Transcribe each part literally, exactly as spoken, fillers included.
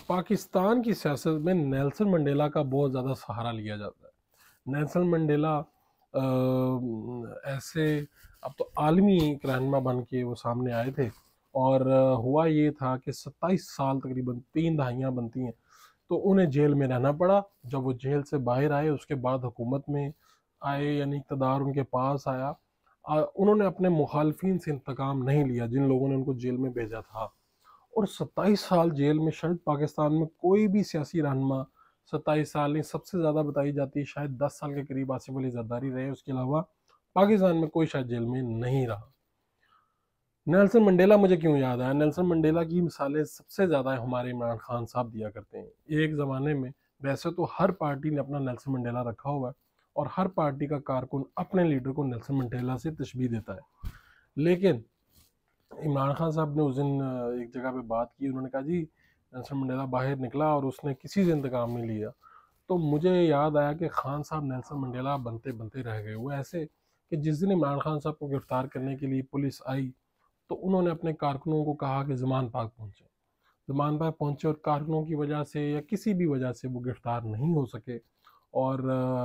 پاکستان کی سیاست میں نیلسن منڈیلا کا بہت زیادہ سہارا لیا جاتا ہے۔ نیلسن منڈیلا ایسے اب تو عالمی ایک رہنما بن کے وہ سامنے آئے تھے، اور ہوا یہ تھا کہ ستائیس سال تقریباً تین دہائیاں بنتی ہیں تو انہیں جیل میں رہنا پڑا۔ جب وہ جیل سے باہر آئے اس کے بعد حکومت میں آئے، یعنی اقتدار ان کے پاس آیا، انہوں نے اپنے مخالفین سے انتقام نہیں لیا جن لوگوں نے ان کو جیل میں بھیجا تھا، اور ستائیس سال جیل میں شاید پاکستان میں کوئی بھی سیاسی رہنما ستائیس سال نہیں، سب سے زیادہ بتائی جاتی ہے شاید دس سال کے قریب آصف علی زرداری رہے، اس کے علاوہ پاکستان میں کوئی شاید جیل میں نہیں رہا۔ نیلسن منڈیلا مجھے کیوں یاد آیا؟ نیلسن منڈیلا کی مثالیں سب سے زیادہ ہمارے عمران خان صاحب دیا کرتے ہیں۔ ایک زمانے میں ویسے تو ہر پارٹی نے اپنا نیلسن منڈیلا رکھا ہوا ہے، اور ہر پارٹی کا کارکن اپنے لیڈر کو نیلسن منڈیلا سے تشبیہ دیتا ہے، لیکن عمران خان صاحب نے اس دن ایک جگہ پہ بات کی، انہوں نے کہا جی نیلسن منڈیلا باہر نکلا اور اس نے کسی سے انتقام نہیں لیا، تو مجھے یاد آیا کہ خان صاحب نیلسن منڈیلا بنتے بنتے رہ گئے۔ وہ ایسے کہ جس دن عمران خان صاحب کو گرفتار کرنے کے لیے پولیس آئی تو انہوں نے اپنے کارکنوں کو کہا کہ زمان پاک پہنچے زمان پاک پہنچے اور کارکنوں کی وجہ سے یا کسی بھی وجہ سے وہ گرفتار نہیں ہو سکے، اور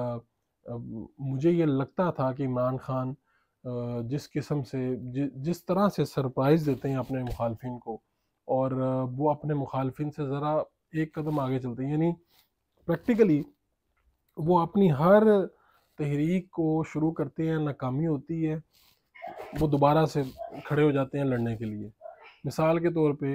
مجھے یہ لگتا تھا کہ عمران خان جس قسم سے جس طرح سے سرپرائز دیتے ہیں اپنے مخالفین کو، اور وہ اپنے مخالفین سے ذرا ایک قدم آگے چلتے ہیں، یعنی پریکٹیکلی وہ اپنی ہر تحریک کو شروع کرتے ہیں، ناکامی ہوتی ہے، وہ دوبارہ سے کھڑے ہو جاتے ہیں لڑنے کے لیے۔ مثال کے طور پہ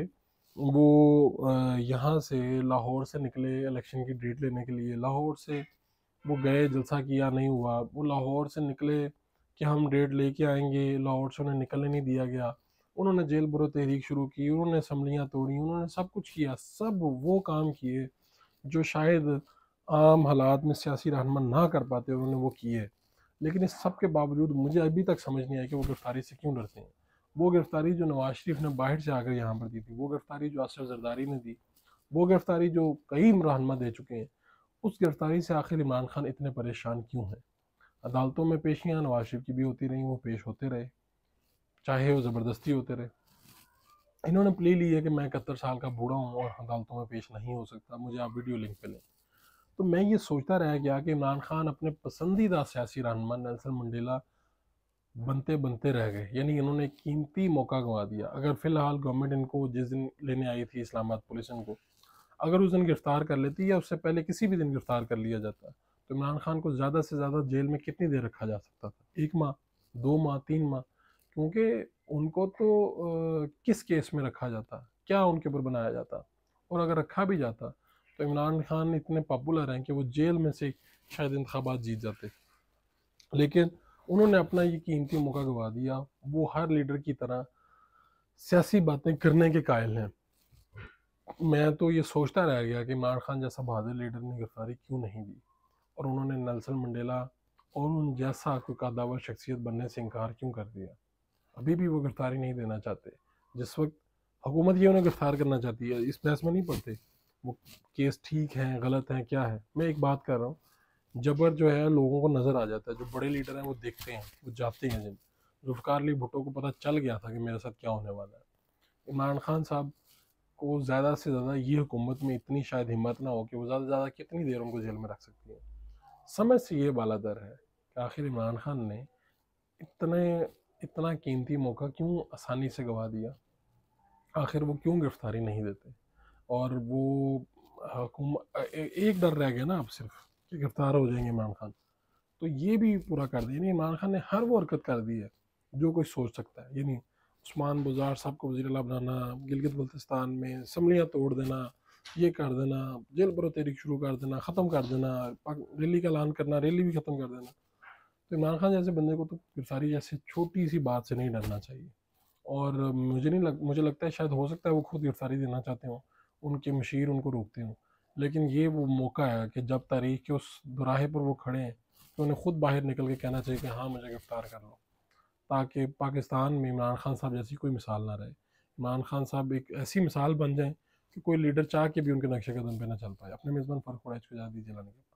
وہ یہاں سے لاہور سے نکلے الیکشن کی ڈیٹ لینے کے لیے، لاہور سے وہ گئے، جلسہ کیا، نہیں ہوا، وہ لاہور سے نکلے کہ ہم ڈیٹ لے کے آئیں گے، لاہور سے انہیں نکلنے نہیں دیا گیا، انہوں نے جیل برو تحریک شروع کی، انہوں نے اسمبلیاں توڑی، انہوں نے سب کچھ کیا، سب وہ کام کیے جو شاید عام حالات میں سیاسی رہنما نہ کر پاتے، انہوں نے وہ کیے۔ لیکن اس سب کے باوجود مجھے ابھی تک سمجھ نہیں آئی کہ وہ گرفتاری سے کیوں ڈرتے ہیں۔ وہ گرفتاری جو نواز شریف نے باہر سے آ کر یہاں پر دی تھی، وہ گرفتاری جو آصف زرداری نے دی، وہ گرفتاری جو کئی رہنما دے چکے ہیں، اس گرفتاری سے آخر عمران خان اتنے پریشان کیوں ہیں؟ عدالتوں میں پیشیاں نواز شریف کی بھی ہوتی رہیں، وہ پیش ہوتے رہے، چاہے وہ زبردستی ہوتے رہے۔ انہوں نے پلی لی ہے کہ میں اکہتر سال کا بوڑھا ہوں اور عدالتوں میں پیش نہیں ہو سکتا، مجھے آپ ویڈیو لنک پہ لیں۔ تو میں یہ سوچتا رہ گیا کہ عمران خان اپنے پسندیدہ سیاسی رہنما نیلسن منڈیلا بنتے بنتے رہ گئے، یعنی انہوں نے قیمتی موقع گنوا دیا۔ اگر فی الحال گورنمنٹ ان کو جس دن لینے آئی تھی اسلام آباد پولیس ان کو اگر اس دن گرفتار کر لیتی یا اس سے پہلے کسی بھی دن گرفتار کر لیا جاتا تو عمران خان کو زیادہ سے زیادہ جیل میں کتنی دیر رکھا جا سکتا تھا؟ ایک ماہ، دو ماہ، تین ماہ؟ کیونکہ ان کو تو کس کیس میں رکھا جاتا، کیا ان کے اوپر بنایا جاتا، اور اگر رکھا بھی جاتا تو عمران خان اتنے پاپولر ہیں کہ وہ جیل میں سے شاید انتخابات جیت جاتے، لیکن انہوں نے اپنا یہ قیمتی موقع گوا دیا۔ وہ ہر لیڈر کی طرح سیاسی باتیں کرنے کے قائل ہیں۔ میں تو یہ سوچتا رہ گیا کہ عمران خان جیسا بہادر لیڈر نے گرفتاری کیوں نہیں دی، اور انہوں نے نیلسن منڈیلا اور ان جیسا کوئی قادور شخصیت بننے سے انکار کیوں کر دیا؟ ابھی بھی وہ گرفتاری نہیں دینا چاہتے، جس وقت حکومت یہ انہیں گرفتار کرنا چاہتی ہے۔ اس بحث میں نہیں پڑتے وہ کیس ٹھیک ہیں، غلط ہیں، کیا ہے۔ میں ایک بات کر رہا ہوں، جبر جو ہے لوگوں کو نظر آ جاتا ہے، جو بڑے لیڈر ہیں وہ دیکھتے ہیں، وہ جاتے ہیں۔ جن ذوالفقار علی بھٹو کو پتہ چل گیا تھا کہ میرے ساتھ کیا ہونے والا ہے۔ عمران خان صاحب کو زیادہ سے زیادہ یہ حکومت میں اتنی شاید ہمت نہ ہو کہ وہ زیادہ سے زیادہ کتنی دیر ان کو جیل میں رکھ سکتی ہے۔ سمجھ سے یہ بالادر ہے کہ آخر عمران خان نے اتنے اتنا قیمتی موقع کیوں آسانی سے گوا دیا، آخر وہ کیوں گرفتاری نہیں دیتے، اور وہ حکومت ایک ڈر رہ گیا نا اب صرف کہ گرفتار ہو جائیں گے عمران خان، تو یہ بھی پورا کر دیا۔ یعنی عمران خان نے ہر وہ حرکت کر دی ہے جو کوئی سوچ سکتا ہے، یعنی عثمان بزار صاحب کو وزیر اعلیٰ بنانا، گلگت بلتستان میں اسمبلیاں توڑ دینا، یہ کر دینا، جیل برو تحریک شروع کر دینا، ختم کر دینا، ریلی کا اعلان کرنا، ریلی بھی ختم کر دینا۔ تو عمران خان جیسے بندے کو تو گرفتاری جیسے چھوٹی سی بات سے نہیں ڈرنا چاہیے، اور مجھے نہیں لگ مجھے لگتا ہے شاید ہو سکتا ہے وہ خود گرفتاری دینا چاہتے ہوں، ان کے مشیر ان کو روکتے ہوں، لیکن یہ وہ موقع ہے کہ جب تاریخ کے اس دوراہے پر وہ کھڑے ہیں تو انہیں خود باہر نکل کے کہنا چاہیے کہ ہاں مجھے گرفتار کر لو، تاکہ پاکستان میں عمران خان صاحب جیسی کوئی مثال نہ رہے۔ عمران خان صاحب ایک ایسی مثال بن جائیں کہ کوئی لیڈر چاہ کے بھی ان کے نقش قدم پہ نہ چل پائے۔ اپنے میزبان فرق کو اجازت دیجیے لانے کے